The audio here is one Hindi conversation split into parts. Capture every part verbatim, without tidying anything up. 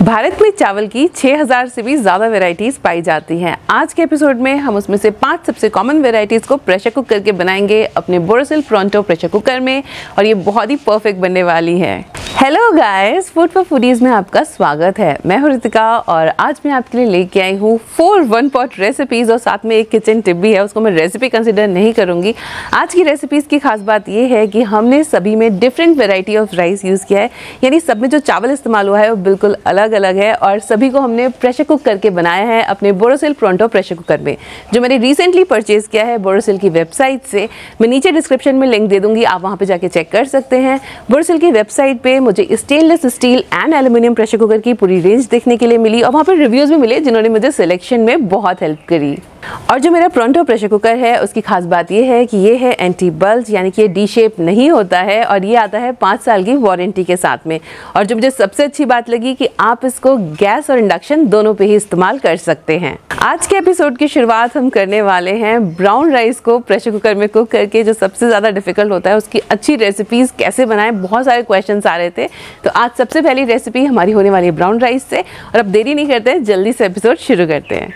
भारत में चावल की छह हज़ार से भी ज़्यादा वैरायटीज़ पाई जाती हैं। आज के एपिसोड में हम उसमें से पांच सबसे कॉमन वैरायटीज़ को प्रेशर कुक करके बनाएंगे अपने बोरोसिल प्रोंटो प्रेशर कुकर में, और ये बहुत ही परफेक्ट बनने वाली है। Hello guys, food for foodies में आपका स्वागत है। मैं हूं रितिका और आज मैं आपके लिए लेके आई हूँ फोर वन पॉट रेसिपीज़ और साथ में एक किचन टिप भी है। उसको मैं रेसिपी कंसिडर नहीं करूँगी। आज की रेसिपीज़ की खास बात ये है कि हमने सभी में different variety of rice use किया है, यानी सब में जो चावल इस्तेमाल हुआ है वो बिल्कुल अलग अलग है और सभी को हमने प्रेशर कुक करके बनाया है अपने बोरोसिल प्रोंटो प्रेशर कुकर में, जो मैंने रिसेंटली परचेज़ किया है बोरोसिल की वेबसाइट से। मैं नीचे डिस्क्रिप्शन में लिंक दे दूँगी, आप वहाँ पर जाके चेक कर सकते हैं। बोरोसिल की वेबसाइट पर मुझे stainless steel and aluminium pressure cooker की पूरी रेंज देखने के लिए मिली और वहाँ पर रिव्यूज़ भी मिले जिन्होंने मुझे सिलेक्शन में बहुत हेल्प करी। और जो मेरा प्रोंटो प्रेशर कुकर है उसकी खास बात ये है कि ये है एंटी बल्ज, यानी कि ये डी शेप नहीं होता है और ये आता है पाँच साल की वारंटी के साथ में। और जो मुझे सबसे अच्छी बात लगी कि आप इसको गैस और इंडक्शन दोनों पे ही इस्तेमाल कर सकते हैं। आज के एपिसोड की शुरुआत हम करने वाले हैं ब्राउन राइस को प्रेशर कुकर में कुक करके, जो सबसे ज़्यादा डिफिकल्ट होता है। उसकी अच्छी रेसिपीज़ कैसे बनाएं, बहुत सारे क्वेश्चन आ रहे थे, तो आज सबसे पहली रेसिपी हमारी होने वाली है ब्राउन राइस से। और अब देरी नहीं करते हैं, जल्दी से एपिसोड शुरू करते हैं।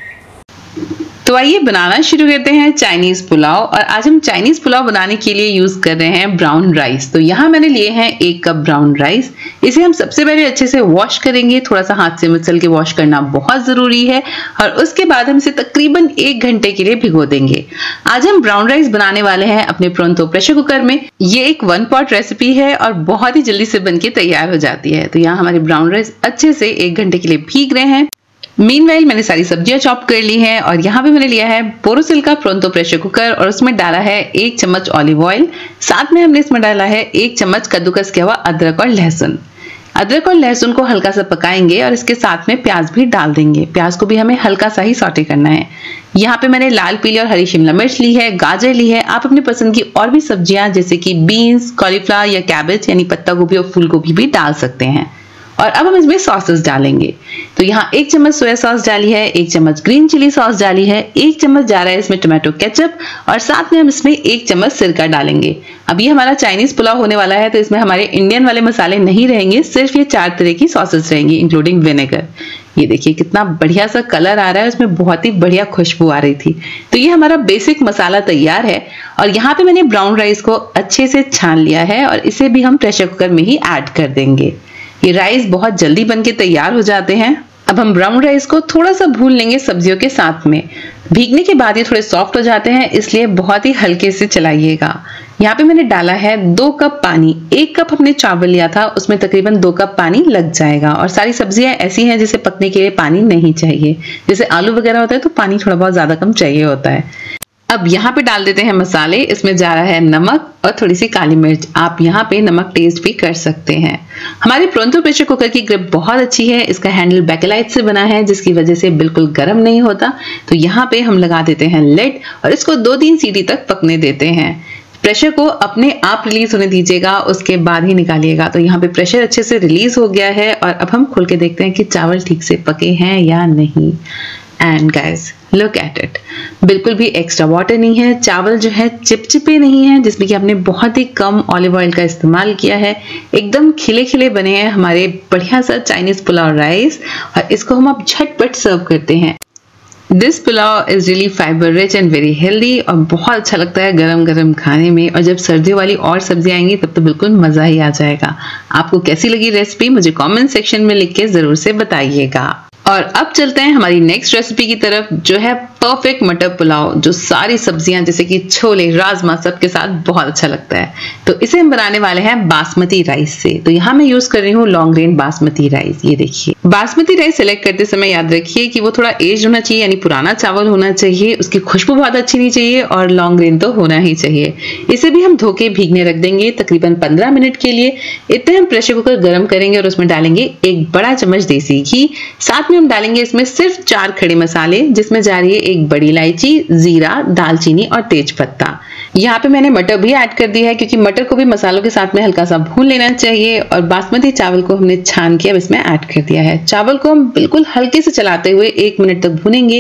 तो आइए बनाना शुरू करते हैं चाइनीज पुलाव। और आज हम चाइनीज पुलाव बनाने के लिए यूज कर रहे हैं ब्राउन राइस। तो यहाँ मैंने लिए हैं एक कप ब्राउन राइस। इसे हम सबसे पहले अच्छे से वॉश करेंगे, थोड़ा सा हाथ से मसल के वॉश करना बहुत जरूरी है। और उसके बाद हम इसे तकरीबन एक घंटे के लिए भिगो देंगे। आज हम ब्राउन राइस बनाने वाले हैं अपने प्रोंटो प्रेशर कुकर में। ये एक वन पॉट रेसिपी है और बहुत ही जल्दी से बनके तैयार हो जाती है। तो यहाँ हमारे ब्राउन राइस अच्छे से एक घंटे के लिए भीग रहे हैं। मीनवाइल मैंने सारी सब्जियां चॉप कर ली हैं और यहाँ पे मैंने लिया है बोरोसिल का प्रोंटो प्रेशर कुकर और उसमें डाला है एक चम्मच ऑलिव ऑयल। साथ में हमने इसमें डाला है एक चम्मच कद्दूकस किया हुआ अदरक और लहसुन। अदरक और लहसुन को हल्का सा पकाएंगे और इसके साथ में प्याज भी डाल देंगे। प्याज को भी हमें हल्का सा ही सौटे करना है। यहाँ पे मैंने लाल पीली और हरी शिमला मिर्च ली है, गाजर ली है। आप अपनी पसंद की और भी सब्जियां जैसे कि बीन्स, कॉलीफ्लावर या कैबेज यानी पत्ता गोभी और फूल गोभी भी डाल सकते हैं। और अब हम इसमें सॉसेस डालेंगे। तो यहाँ एक चम्मच सोया सॉस डाली है, एक चम्मच ग्रीन चिली सॉस डाली है, एक चम्मच जा रहा है इसमें टोमेटो केचप और साथ में हम इसमें एक चम्मच सिरका डालेंगे। अब ये हमारा चाइनीज पुलाव होने वाला है तो इसमें हमारे इंडियन वाले मसाले नहीं रहेंगे, सिर्फ ये चार तरह की सॉसेस रहेंगी इंक्लूडिंग विनेगर। ये देखिए कितना बढ़िया सा कलर आ रहा है, उसमें बहुत ही बढ़िया खुशबू आ रही थी। तो ये हमारा बेसिक मसाला तैयार है। और यहाँ पे मैंने ब्राउन राइस को अच्छे से छान लिया है और इसे भी हम प्रेशर कुकर में ही ऐड कर देंगे। ये राइस बहुत जल्दी बनके तैयार हो जाते हैं। अब हम ब्राउन राइस को थोड़ा सा भून लेंगे सब्जियों के साथ में। भीगने के बाद ये थोड़े सॉफ्ट हो जाते हैं, इसलिए बहुत ही हल्के से चलाइएगा। यहाँ पे मैंने डाला है दो कप पानी। एक कप हमने चावल लिया था, उसमें तकरीबन दो कप पानी लग जाएगा। और सारी सब्जियां ऐसी हैं जिसे पकने के लिए पानी नहीं चाहिए। जैसे आलू वगैरह होता है तो पानी थोड़ा बहुत ज्यादा कम चाहिए होता है। अब यहाँ पे डाल देते हैं मसाले। इसमें जा रहा है नमक और थोड़ी सी काली मिर्च। आप यहाँ पे नमक टेस्ट भी कर सकते हैं। हमारे प्रोंटो प्रेशर कुकर की ग्रिप बहुत अच्छी है। इसका हैंडल बैकेलाइट से बना है जिसकी वजह से बिल्कुल गर्म नहीं होता। तो यहाँ पे हम लगा देते हैं लिड और इसको दो तीन सीटी तक पकने देते हैं। प्रेशर को अपने आप रिलीज होने दीजिएगा, उसके बाद ही निकालिएगा। तो यहाँ पे प्रेशर अच्छे से रिलीज हो गया है और अब हम खोल के देखते हैं कि चावल ठीक से पके हैं या नहीं। And guys look at it, बिल्कुल भी एक्स्ट्रा वाटर नहीं है। चावल जो है चिपचिपे नहीं है, जिसमें कि हमने बहुत ही कम ऑलिव ऑयल का इस्तेमाल किया है। एकदम खिले खिले बने हैं हमारे बढ़िया सा चाइनीज पुलाव राइस। और इसको हम अब झटपट सर्व करते हैं। This pulao is really fibre rich and very healthy और बहुत अच्छा लगता है गरम गरम खाने में। और जब सर्दियों वाली और सब्जियां आएंगी तब तो बिल्कुल मजा ही आ जाएगा। आपको कैसी लगी रेसिपी मुझे कमेंट सेक्शन में लिख के जरूर से बताइएगा। और अब चलते हैं हमारी नेक्स्ट रेसिपी की तरफ, जो है परफेक्ट मटर पुलाव, जो सारी सब्जियां जैसे कि छोले, राजमा सब के साथ बहुत अच्छा लगता है। तो इसे हम बनाने वाले हैं बासमती राइस से। तो यहाँ मैं यूज कर रही हूँ लॉन्ग ग्रेन बासमती राइस। ये देखिए, बासमती राइस सेलेक्ट करते समय याद रखिए कि वो थोड़ा एज होना चाहिए, यानी पुराना चावल होना चाहिए। उसकी खुशबू बहुत अच्छी नहीं चाहिए और लॉन्ग ग्रेन तो होना ही चाहिए। इसे भी हम धो के भीगने रख देंगे तकरीबन पंद्रह मिनट के लिए। इतने हम प्रेशर कुकर गर्म करेंगे और उसमें डालेंगे एक बड़ा चम्मच देसी घी। साथ में हम डालेंगे इसमें सिर्फ चार खड़े मसाले, जिसमें जा रही है एक बड़ी इलायची, जीरा, दालचीनी और तेज पत्ता। यहाँ पे मैंने मटर भी ऐड कर दिया है क्योंकि मटर को भी मसालों के साथ में हल्का सा भून लेना चाहिए। और बासमती चावल को हमने छान के अब इसमें ऐड कर दिया है। चावल को हम बिल्कुल हल्के से चलाते हुए एक मिनट तक भूनेंगे।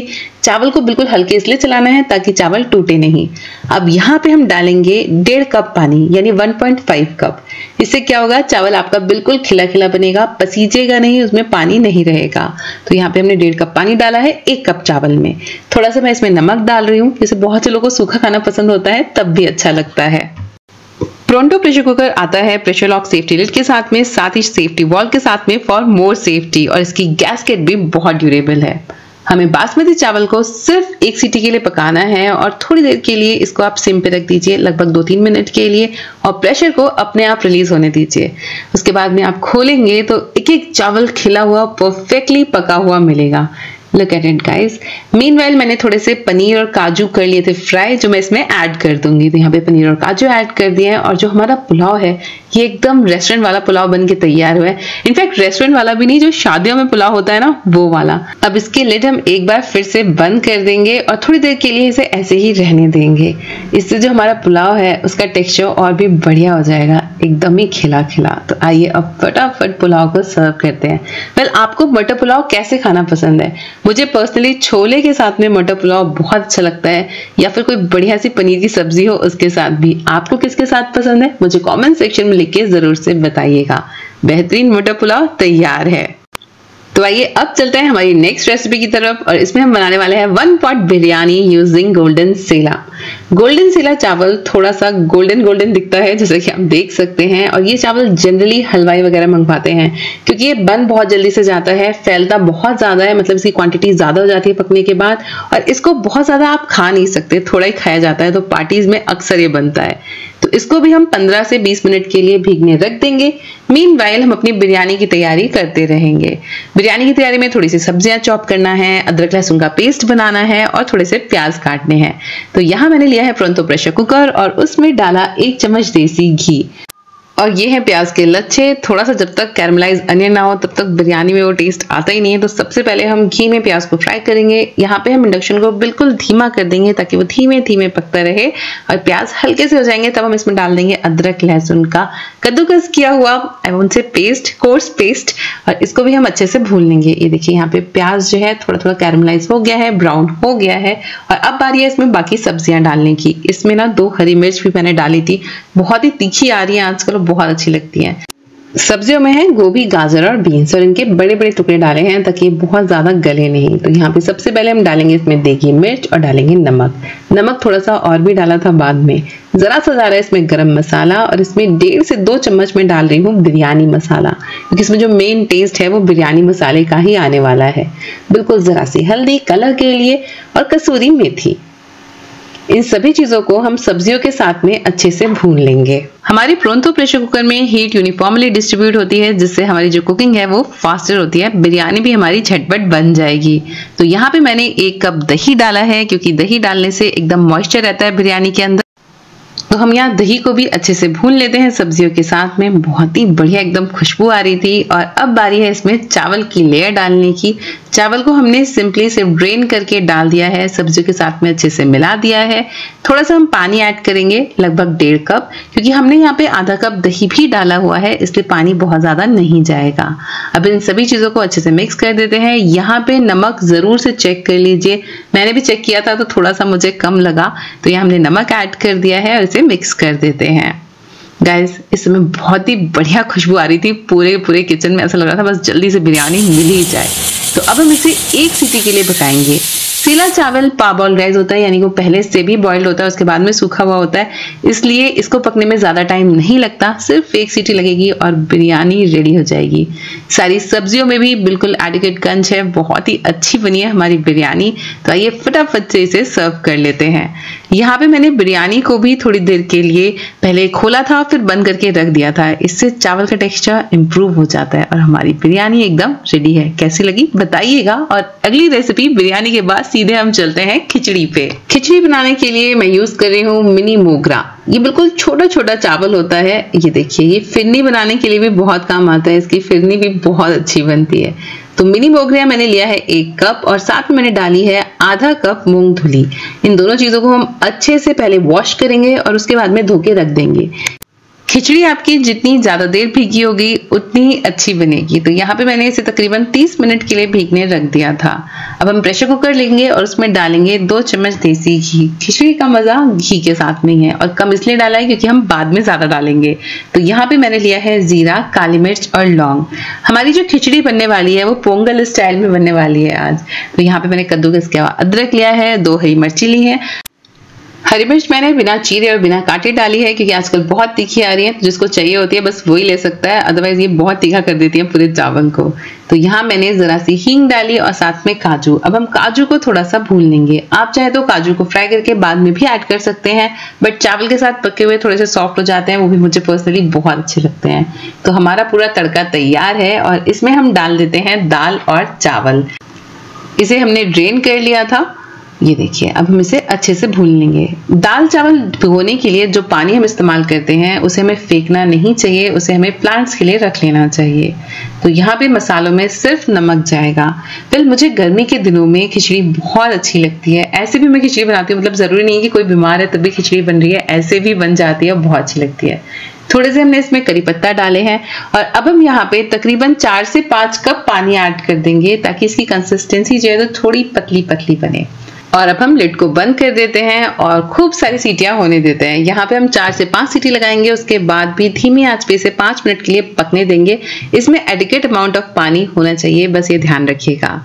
चावल को बिल्कुल हल्के इसलिए चलाना है ताकि चावल टूटे नहीं। अब यहाँ पे हम डालेंगे डेढ़ कप पानी यानी वन पॉइंट फाइव कप। इससे क्या होगा, चावल आपका बिल्कुल खिला खिला बनेगा, पसीजेगा नहीं, उसमें पानी नहीं रहेगा। तो यहाँ पे हमने डेढ़ कप पानी डाला है एक कप चावल में। थोड़ा सा मैं इसमें नमक डाल रही हूँ, जैसे बहुत से लोगों को सूखा खाना पसंद होता है तब भी अच्छा लगता है। प्रोंटो प्रेशर कुकर आता है प्रेशर लॉक सेफ्टी लिड के साथ में, साथ ही सेफ्टी वॉल्व के साथ में फॉर मोर सेफ्टी, और इसकी गैस्केट भी बहुत ड्यूरेबल है। हमें बासमती चावल को सिर्फ एक सीटी के लिए पकाना है और थोड़ी देर के लिए इसको आप सिम पे रख दीजिए, लगभग दो तीन मिनट के लिए, और प्रेशर को अपने आप रिलीज होने दीजिए। उसके बाद में आप खोलेंगे तो एक एक चावल खिला हुआ परफेक्टली पका हुआ मिलेगा। Look at it guys. Meanwhile मैंने थोड़े से पनीर और काजू कर लिए थे फ्राई, जो मैं इसमें ऐड कर दूंगी। तो यहाँ पे पनीर और काजू ऐड कर दिए हैं, और जो हमारा पुलाव है ये एकदम रेस्टोरेंट वाला पुलाव बन के तैयार हुआ है। इनफैक्ट रेस्टोरेंट वाला भी नहीं, जो शादियों में पुलाव होता है ना वो वाला। अब इसके लिड हम एक बार फिर से बंद कर देंगे और थोड़ी देर के लिए इसे ऐसे ही रहने देंगे। इससे जो हमारा पुलाव है उसका टेक्सचर और भी बढ़िया हो जाएगा, एकदम ही खिला खिला। तो आइए अब फटाफट पुलाव को सर्व करते हैं। वेल, आपको मटर पुलाव कैसे खाना पसंद है? मुझे पर्सनली छोले के साथ में मटर पुलाव बहुत अच्छा लगता है, या फिर कोई बढ़िया सी पनीर की सब्जी हो उसके साथ भी। आपको किसके साथ पसंद है मुझे कमेंट सेक्शन में लिख के जरूर से बताइएगा। बेहतरीन मटर पुलाव तैयार है। तो आइए अब चलते हैं हमारी नेक्स्ट रेसिपी की तरफ, और इसमें हम बनाने वाले हैं one pot biryani using golden Sela. Golden Sela चावल थोड़ा सा गोल्डन गोल्डन दिखता है, जैसे कि आप देख सकते हैं, और ये चावल जनरली हलवाई वगैरह मंगवाते हैं क्योंकि ये बन बहुत जल्दी से जाता है, फैलता बहुत ज्यादा है, मतलब इसकी क्वांटिटी ज्यादा हो जाती है पकने के बाद, और इसको बहुत ज्यादा आप खा नहीं सकते, थोड़ा ही खाया जाता है। तो पार्टीज में अक्सर ये बनता है। तो इसको भी हम पंद्रह से बीस मिनट के लिए भीगने रख देंगे। मीनवाइल हम अपनी बिरयानी की तैयारी करते रहेंगे। बिरयानी की तैयारी में थोड़ी सी सब्जियां चॉप करना है, अदरक लहसुन का पेस्ट बनाना है, और थोड़े से प्याज काटने हैं। तो यहाँ मैंने लिया है प्रोंटो प्रेशर कुकर, और उसमें डाला एक चम्मच देसी घी, और ये है प्याज के लच्छे। थोड़ा सा जब तक कैरमलाइज अनियन ना हो तब तक बिरयानी में वो टेस्ट आता ही नहीं है। तो सबसे पहले हम घी में प्याज को फ्राई करेंगे। यहाँ पे हम इंडक्शन को बिल्कुल धीमा कर देंगे ताकि वो धीमे धीमे पकता रहे, और प्याज हल्के से हो जाएंगे तब हम इसमें डाल देंगे अदरक लहसुन का कद्दूकस किया हुआ उनसे पेस्ट, कोर्स पेस्ट, और इसको भी हम अच्छे से भून लेंगे। ये देखिए यहाँ पे प्याज जो है थोड़ा थोड़ा कैरमलाइज हो गया है, ब्राउन हो गया है, और अब बारी है इसमें बाकी सब्जियां डालने की। इसमें ना दो हरी मिर्च भी मैंने डाली थी, बहुत ही तीखी आ रही है आजकल, बहुत अच्छी लगती है। सब्जियों में है गोभी, गाजर और बीन्स, और इनके बड़े बड़े टुकड़े डाले हैं ताकि बहुत ज्यादा गले नहीं। तो यहाँ पे सबसे पहले हम डालेंगे इसमें देगी मिर्च, और डालेंगे नमक। नमक थोड़ा सा और भी डाला था बाद में। जरा सा जा रहा है इसमें गरम मसाला, और इसमें डेढ़ से दो चम्मच में डाल रही हूँ बिरयानी मसाला, क्योंकि इसमें जो मेन टेस्ट है वो बिरयानी मसाले का ही आने वाला है। बिल्कुल जरा सी हल्दी कलर के लिए, और कसूरी मेथी। इन सभी चीजों को हम सब्जियों के साथ में अच्छे से भून लेंगे। हमारी प्रोंटो प्रेशर कुकर में हीट यूनिफॉर्मली डिस्ट्रीब्यूट होती है, जिससे हमारी जो कुकिंग है वो फास्टर होती है, बिरयानी भी हमारी झटपट बन जाएगी। तो यहाँ पे मैंने एक कप दही डाला है, क्योंकि दही डालने से एकदम मॉइस्चर रहता है बिरयानी के अंदर। तो हम यहाँ दही को भी अच्छे से भून लेते हैं सब्जियों के साथ में। बहुत ही बढ़िया एकदम खुशबू आ रही थी। और अब बारी है इसमें चावल की लेयर डालने की। चावल को हमने सिंपली से ड्रेन करके डाल दिया है, सब्जियों के साथ में अच्छे से मिला दिया है। थोड़ा सा हम पानी ऐड करेंगे, लगभग डेढ़ कप, क्योंकि हमने यहाँ पे आधा कप दही भी डाला हुआ है, इसलिए पानी बहुत ज्यादा नहीं जाएगा। अब इन सभी चीजों को अच्छे से मिक्स कर देते हैं। यहाँ पे नमक जरूर से चेक कर लीजिए, मैंने भी चेक किया था तो थोड़ा सा मुझे कम लगा, तो यहाँ हमने नमक ऐड कर दिया है और इसे मिक्स कर देते हैं। गाइस, इस समय बहुत ही बढ़िया खुशबू आ रही थी पूरे पूरे किचन में, ऐसा लग रहा था बस जल्दी से बिरयानी मिल ही जाए। तो अब हम इसे एक सीटी के लिए पकाएंगे। सीला चावल पाबॉइल्ड राइस होता है, यानी वो पहले से भी बॉइल्ड होता है, उसके बाद में सूखा हुआ होता है, इसलिए इसको पकने में ज्यादा टाइम नहीं लगता। सिर्फ एक सीटी लगेगी और बिरयानी रेडी हो जाएगी। सारी सब्जियों में भी बिल्कुल एडिक्वेट गंज है, बहुत ही अच्छी बनी है हमारी बिरयानी। तो आइए फटाफट से इसे सर्व कर लेते हैं। यहाँ पे मैंने बिरयानी को भी थोड़ी देर के लिए पहले खोला था, फिर बंद करके रख दिया था। इससे चावल का टेक्सचर इंप्रूव हो जाता है और हमारी बिरयानी एकदम रेडी है। कैसी लगी बताइएगा। और अगली रेसिपी बिरयानी के बाद सीधे हम चलते हैं खिचड़ी पे। खिचड़ी बनाने के लिए मैं यूज कर रही हूँ मिनी मोगरा। ये बिल्कुल छोटा छोटा चावल होता है। ये देखिए, ये फिरनी बनाने के लिए भी बहुत काम आता है, इसकी फिरनी भी बहुत अच्छी बनती है। तो मिनी मोगरा मैंने लिया है एक कप, और साथ में मैंने डाली है आधा कप मूंग धुली। इन दोनों चीजों को हम अच्छे से पहले वॉश करेंगे और उसके बाद में धो के रख देंगे। खिचड़ी आपकी जितनी ज़्यादा देर भीगी होगी उतनी ही अच्छी बनेगी। तो यहाँ पे मैंने इसे तकरीबन तीस मिनट के लिए भीगने रख दिया था। अब हम प्रेशर कुकर लेंगे और उसमें डालेंगे दो चम्मच देसी घी। खिचड़ी का मज़ा घी के साथ में ही है, और कम इसलिए डाला है क्योंकि हम बाद में ज़्यादा डालेंगे। तो यहाँ पे मैंने लिया है ज़ीरा, काली मिर्च और लौंग। हमारी जो खिचड़ी बनने वाली है वो पोंगल स्टाइल में बनने वाली है आज। तो यहाँ पे मैंने कद्दूकस किया हुआ अदरक लिया है, दो हरी मिर्ची ली है। हरी मिर्च मैंने बिना चीरे और बिना काटे डाली है क्योंकि आजकल बहुत तीखी आ रही है, तो जिसको चाहिए होती है बस वही ले सकता है, अदरवाइज ये बहुत तीखा कर देती है पूरे चावल को। तो यहाँ मैंने जरा सी हींग डाली और साथ में काजू। अब हम काजू को थोड़ा सा भून लेंगे। आप चाहे तो काजू को फ्राई करके बाद में भी ऐड कर सकते हैं, बट चावल के साथ पके हुए थोड़े से सॉफ्ट हो जाते हैं, वो भी मुझे पर्सनली बहुत अच्छे लगते हैं। तो हमारा पूरा तड़का तैयार है और इसमें हम डाल देते हैं दाल और चावल। इसे हमने ड्रेन कर लिया था। ये देखिए, अब हम इसे अच्छे से भून लेंगे। दाल चावल भिगोने के लिए जो पानी हम इस्तेमाल करते हैं उसे हमें फेंकना नहीं चाहिए, उसे हमें प्लांट्स के लिए रख लेना चाहिए। तो यहाँ पे मसालों में सिर्फ नमक जाएगा। फिर मुझे गर्मी के दिनों में खिचड़ी बहुत अच्छी लगती है। ऐसे भी मैं खिचड़ी बनाती हूँ, मतलब ज़रूरी नहीं कि कोई बीमार है तभी खिचड़ी बन रही है, ऐसे भी बन जाती है और बहुत अच्छी लगती है। थोड़े से हमने इसमें करी पत्ता डाले हैं और अब हम यहाँ पे तकरीबन चार से पाँच कप पानी ऐड कर देंगे ताकि इसकी कंसिस्टेंसी जो है तो थोड़ी पतली पतली बने। और अब हम लिड को बंद कर देते हैं और खूब सारी सीटियां होने देते हैं। यहाँ पे हम चार से पांच सीटी लगाएंगे, उसके बाद भी धीमी आंच पे इसे पांच मिनट के लिए पकने देंगे। इसमें एडिक्वेट अमाउंट ऑफ पानी होना चाहिए, बस ये ध्यान रखिएगा।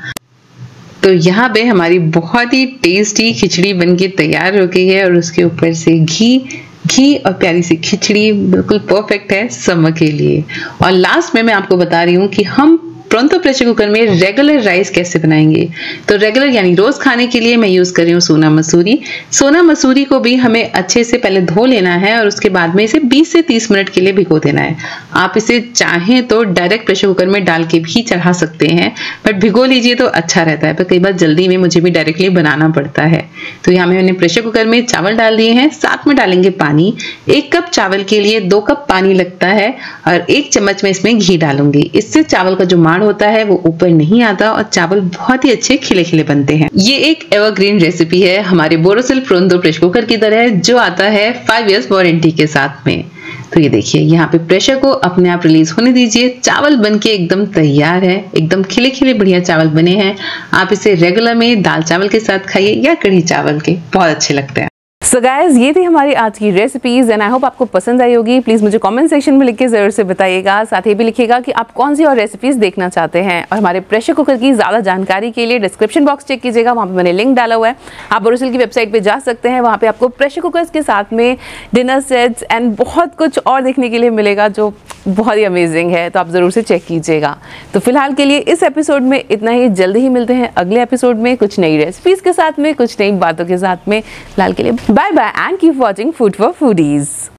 तो यहाँ पे हमारी बहुत ही टेस्टी खिचड़ी बनके तैयार हो गई है और उसके ऊपर से घी घी और प्यारी सी खिचड़ी बिल्कुल परफेक्ट है समर के लिए। और लास्ट में मैं आपको बता रही हूँ कि हम प्रोंतो प्रेशर कुकर में रेगुलर राइस कैसे बनाएंगे। तो रेगुलर यानी रोज खाने के लिए मैं यूज कर रही हूँ सोना मसूरी। सोना मसूरी को भी हमें अच्छे से पहले धो लेना है और उसके बाद में इसे बीस से तीस मिनट के लिए भिगो देना है। आप इसे चाहें तो डायरेक्ट प्रेशर कुकर में डाल के भी चढ़ा सकते हैं, बट भिगो लीजिए तो अच्छा रहता है। पर कई बार जल्दी में मुझे भी डायरेक्टली बनाना पड़ता है। तो यहाँ मैंने प्रेशर कुकर में चावल डाल दिए हैं, साथ में डालेंगे पानी। एक कप चावल के लिए दो कप पानी लगता है और एक चम्मच में इसमें घी डालूंगी। इससे चावल का जो माड़ होता है वो ऊपर नहीं आता और चावल बहुत ही अच्छे खिले खिले बनते हैं। ये एक एवरग्रीन रेसिपी है हमारे बोरोसिल प्रोंतो प्रेशर कुकर की तरह, जो आता है फाइव इयर्स वारंटी के साथ में। तो ये देखिए, यहाँ पे प्रेशर को अपने आप रिलीज होने दीजिए। चावल बनके एकदम तैयार है, एकदम खिले खिले बढ़िया चावल बने हैं। आप इसे रेगुलर में दाल चावल के साथ खाइए या कढ़ी चावल के, बहुत अच्छे लगते हैं। सो गाइज, ये थी हमारी आज की रेसिपीज एंड आई होप आपको पसंद आई होगी। प्लीज़ मुझे कमेंट सेक्शन में लिख के ज़रूर से बताइएगा। साथ ही भी लिखिएगा कि आप कौन सी और रेसिपीज देखना चाहते हैं। और हमारे प्रेशर कुकर की ज़्यादा जानकारी के लिए डिस्क्रिप्शन बॉक्स चेक कीजिएगा, वहाँ पे मैंने लिंक डाला हुआ है। आप बोरोसिल की वेबसाइट पे जा सकते हैं, वहाँ पे आपको प्रेशर कुकर्स के साथ में डिनर सेट्स एंड बहुत कुछ और देखने के लिए मिलेगा जो बहुत ही अमेजिंग है। तो आप ज़रूर से चेक कीजिएगा। तो फिलहाल के लिए इस एपिसोड में इतना ही। जल्दी ही मिलते हैं अगले एपिसोड में कुछ नई रेसिपीज़ के साथ में, कुछ नई बातों के साथ में। फिलहाल के लिए bye bye and keep watching food for foodies.